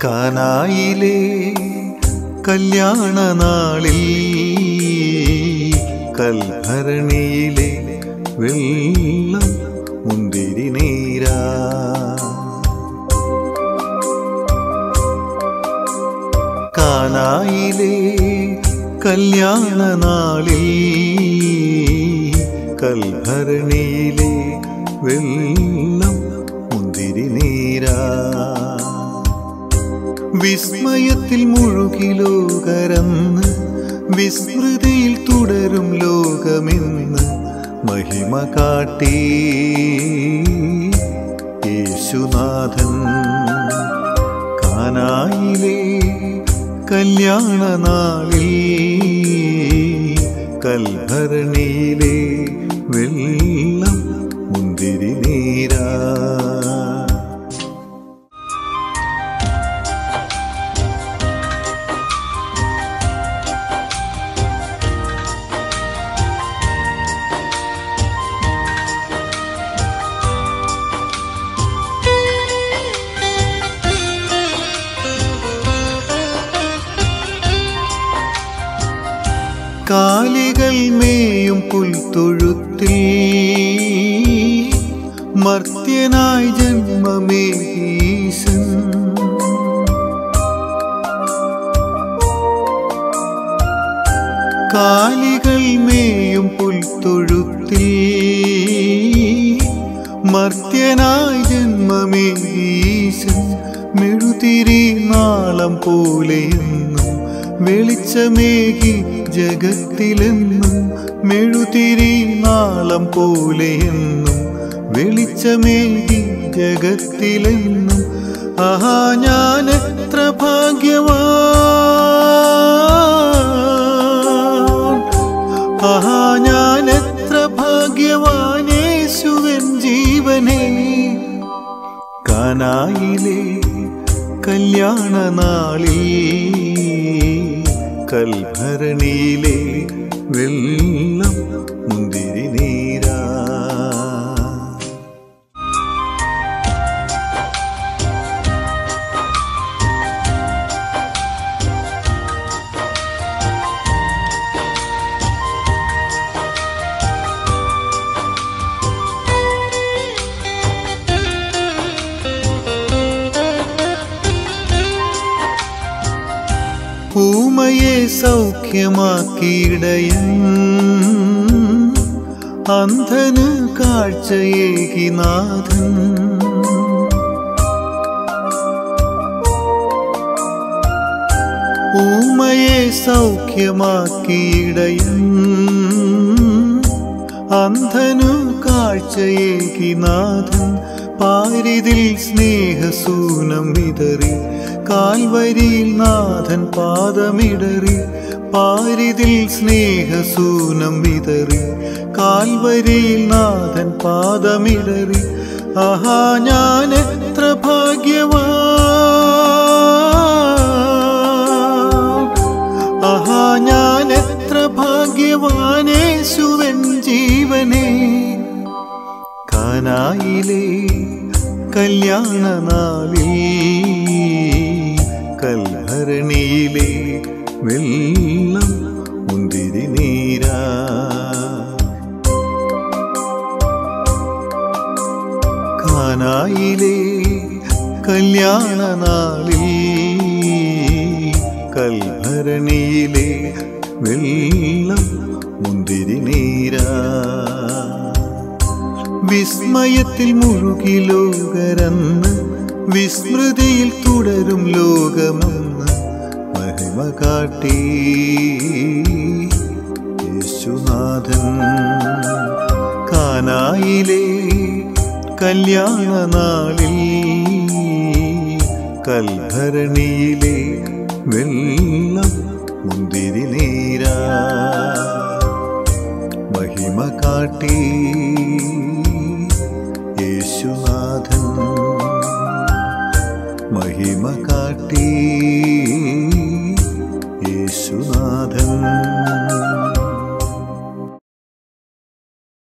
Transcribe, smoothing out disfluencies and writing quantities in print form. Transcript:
കാനായിലെ കല്യാണ നാളിൽ കൽഭരണിയിലെ വെള്ളം മുന്തിരി നീരാ. കാനായിലെ കല്യാണ നാളിൽ കൽഭരണിയിലെ വെള്ളം മുന്തിരി നീരാ. വിസ്മയത്തിൽ മുഴുകി ലോകരന്ന് വിസ്മൃതിയിൽ തുടരും ലോകമെന്ന് മഹിമ കാട്ടി യേശുനാഥൻ. കാനായിലെ കല്യാണ നാളിൽ കൽഭരണിയിലെ വെള്ളം മുന്തിരി നീരാ. കാലികൾ മേയും പുൽത്തൊഴുത്തിൽ മർത്യനായി ജന്മമേകീശൻ. കാലികൾ മേയും പുൽത്തൊഴുത്തിൽ മർത്യനായി ജന്മമേകീശൻ. മെഴുതിരി നാളം പോലെയെന്നും വെളിച്ചമേകി ജഗത്തിലെന്നും. മെഴുതിരി നാളം പോലെയെന്നും വെളിച്ചമേകി ജഗത്തിലെന്നും. ആഹാ ഞാൻ എത്ര ഭാഗ്യവാൻ, ആഹാ ഞാൻ എത്ര ഭാഗ്യവാൻ യേശുവൻ ജീവനേ. കാനായിലെ കല്യാണ നാളിൽ കൽഭരണിയിലെ വെള്ളം മുന്തിരി നീരാ. ഊമയെ സൗഖ്യമാക്കിയിടയൻ, അന്ധന് കാഴ്ചയേകി നാഥൻ. ഊമയെ സൗഖ്യമാക്കിയിടയൻ, അന്ധനു കാഴ്ചയേകി നാഥൻ. പാരിതിൽ സ്നേഹസൂനം വിതറി കാൽവരിയിൽ നാഥൻ പാദമിടറി. പാരിതിൽ സ്നേഹസൂനം വിതറി കാൽവരിയിൽ നാഥൻ പാദമിടറി. ആഹാ ഞാൻ എത്ര ഭാഗ്യവാൻ, ആഹാ ഞാൻ എത്ര ഭാഗ്യവാൻ യേശുവൻ ജീവനേ. കാനായിലെ കല്യാണ നാളിൽ കൽഭരണിയിലെ വെള്ളം മുന്തിരി നീരാ. കാനായിലെ കല്യാണ നാളിൽ കൽഭരണിയിലെ വെള്ളം മുന്തിരി നീരാ. വിസ്മയത്തിൽ മുഴുകി ലോകരന്ന് വിസ്മൃതിയിൽ തുടരും ലോകമെന്ന് മഹിമ കാട്ടി യേശുനാഥൻ. കാനായിലെ കല്യാണ നാളിൽ കൽഭരണിയിലെ വെള്ളം മുന്തിരി നീരാ. മഹിമ കാട്ടി യേശുനാഥൻ, മഹിമ കാട്ടി